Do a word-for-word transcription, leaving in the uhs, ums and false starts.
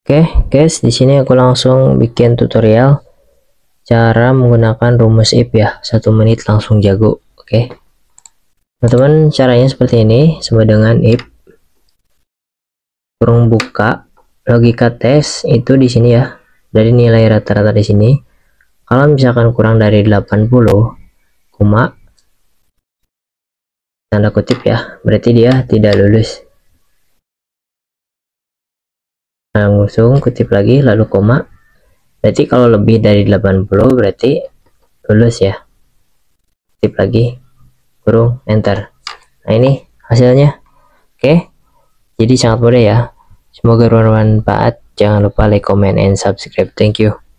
Oke guys, di sini aku langsung bikin tutorial cara menggunakan rumus if ya, satu menit langsung jago. Oke teman-teman, caranya seperti ini, sama dengan if kurung buka logika tes itu di sini ya, dari nilai rata-rata di sini. Kalau misalkan kurang dari delapan puluh, koma tanda kutip ya, berarti dia tidak lulus. Nah, langsung kutip lagi lalu koma, berarti kalau lebih dari delapan puluh berarti lulus ya. Kutip lagi kurung enter. Nah ini hasilnya. Oke, jadi sangat mudah ya, semoga bermanfaat. Jangan lupa like, comment, and subscribe. Thank you.